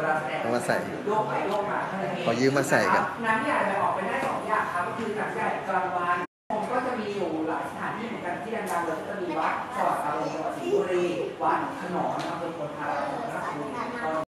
ลาแสดงเอามาใส่โยกไปโยกมาเท่านั้นเองขอยืมมาใส่กันหนังใหญ่จะออกไปได้สองอย่างครับก็คือหนังใหญ่กลางวัน